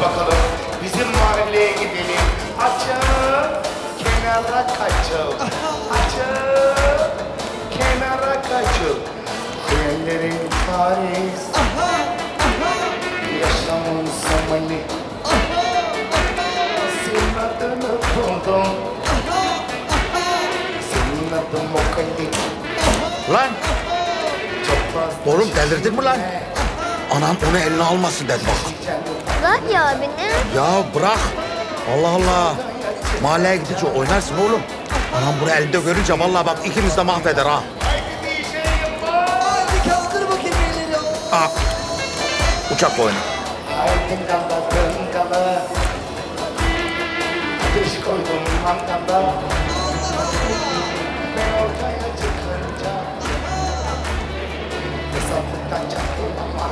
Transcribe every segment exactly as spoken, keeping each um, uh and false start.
bakalım. Bizim mahalleye gidelim. Açıl, kenara kaçıl. Açıl, kenara kaçıl. Hayallerin Paris. Yaşamın Somali. Senin adını buldum. Senin adın Mokali. Lan! Oğlum delirdin mi lan? Anan onu eline almasın dedi bak. Bırak ya beni. Ya bırak. Allah Allah. Mahalleye gidince oynarsın oğlum. Anam bunu elinde görünce vallahi bak ikimiz de mahveder ha. Hadi kaldır bakayım elini. Aa, uçak oyunu. Haydi kala dön kala. Ateş koydum mangala. Ben ortaya çıkınca hesaplıktan çaktım ama.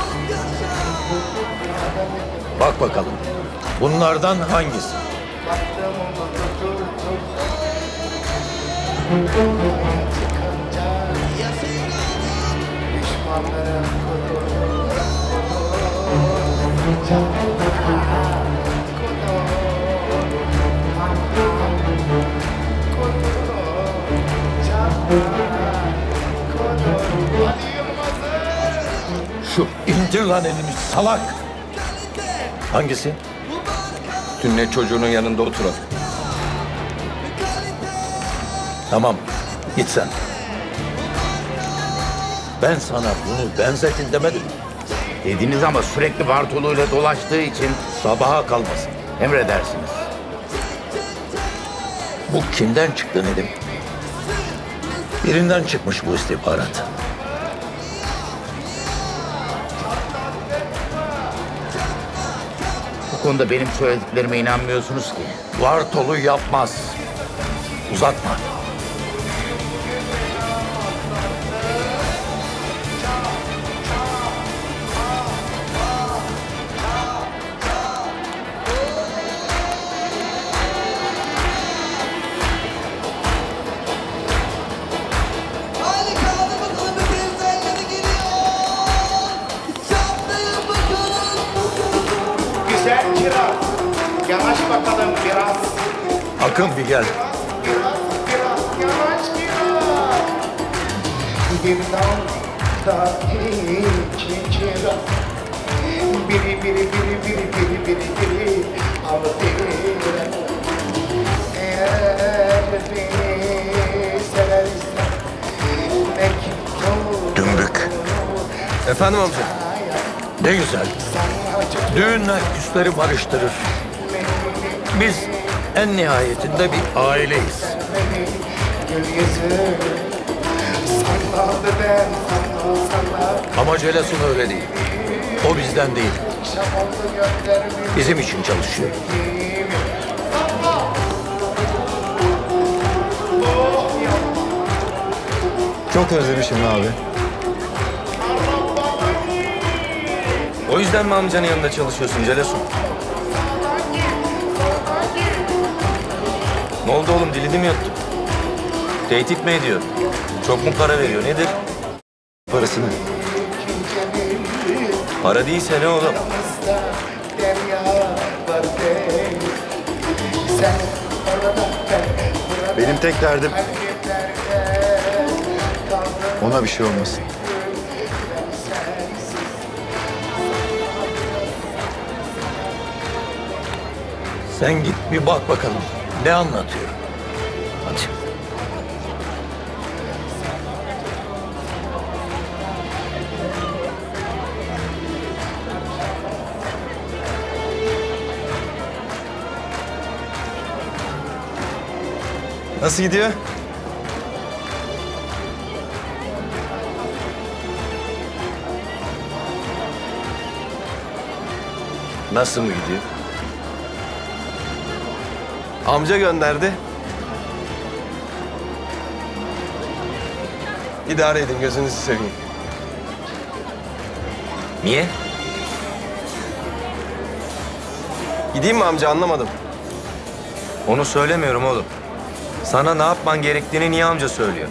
Bak bakalım. Bunlardan hangisi? Baktım onu tuturdum. Çıkınca düşmanlarım kudurdu. Şu indir lan elini salak. Hangisi? Sünnet çocuğunun yanında oturan. Tamam, git sen. Ben sana bunu benzetin demedim. Dediniz ama sürekli Bartolu'yla dolaştığı için Sabaha kalmasın. emredersiniz. Bu kimden çıktı Nedim? Birinden çıkmış bu istihbarat. Bu konuda benim söylediklerime inanmıyorsunuz ki. Bartolu yapmaz. Uzatma. Hadi kaldır bakalım bakayım elleri geliyor. Çaplayın bakalım. Güzel kiraz. Yanaş bakalım biraz. Akın bir gel. Biraz, biraz, yanaş biraz. Bir damla iki kiraz. Biri, biri, biri, biri, biri, biri, biri. Al biri. Eğer beni seversen mektup. Dümbük. Efendim amca? Ne güzel. Düğünler küsleri barıştırır. Biz en nihayetinde bir aileyiz. Gökyüzü salladı ben salla salla. Ama Celasun öyle değil. O bizden değil. Şabollu gözlerimi Bizim için çalışıyor. Çok özlemişim abi. O yüzden mi amcanın yanında çalışıyorsun Celasun? Ne oldu oğlum, dilini mi yuttun? Tehdit mi ediyor? Çok mu para veriyor, nedir? Parasını. Para değilse ne oğlum? Benim tek derdim ona bir şey olmasın. Sen git bir bak bakalım. Ne anlatıyor? Hadi. Nasıl gidiyor? Nasıl mı gidiyor? Amca gönderdi. İdare edin, gözünüzü seveyim. Niye? Gideyim mi amca, anlamadım. Onu söylemiyorum oğlum. Sana ne yapman gerektiğini niye amca söylüyor?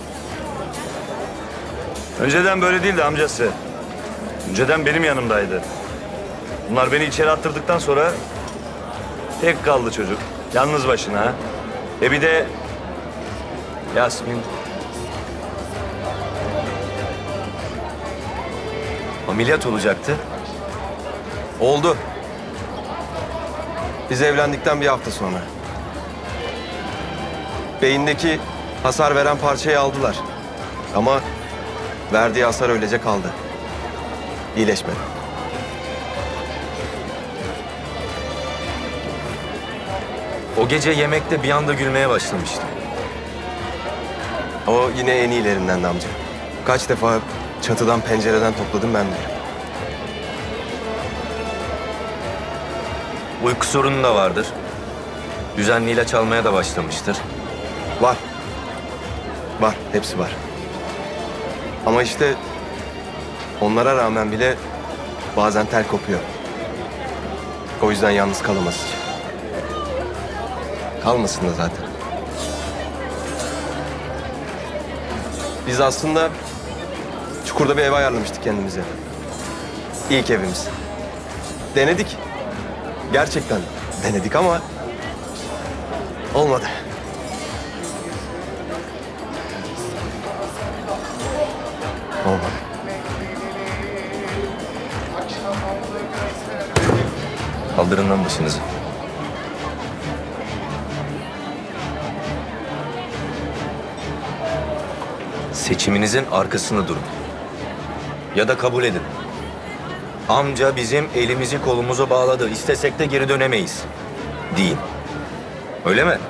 Önceden böyle değildi amcası. Önceden benim yanımdaydı. Bunlar beni içeri attırdıktan sonra tek kaldı çocuk. Yalnız başına. Ha? E bir de Yasmin. Ameliyat olacaktı. Oldu. Biz evlendikten bir hafta sonra. Beyindeki hasar veren parçayı aldılar. Ama verdiği hasar öylece kaldı. İyileşmedi. O gece yemekte bir anda gülmeye başlamıştı. O yine en iyilerinden de amca. Kaç defa çatıdan pencereden topladım ben de. Uyku sorunu da vardır. Düzenli ilaç almaya da başlamıştır. Var. Var, hepsi var. Ama işte onlara rağmen bile bazen tel kopuyor. O yüzden yalnız kalamaz hiç. Kalmasın da zaten. Biz aslında Çukur'da bir ev ayarlamıştık kendimize. İlk evimiz. Denedik. Gerçekten denedik ama olmadı. Olmadı. Kaldırın lan başınızı. Seçiminizin arkasında durun. Ya da kabul edin. Amca bizim elimizi kolumuzu bağladı. İstesek de geri dönemeyiz. Deyin. Öyle mi?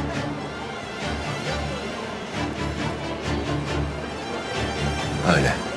Öyle.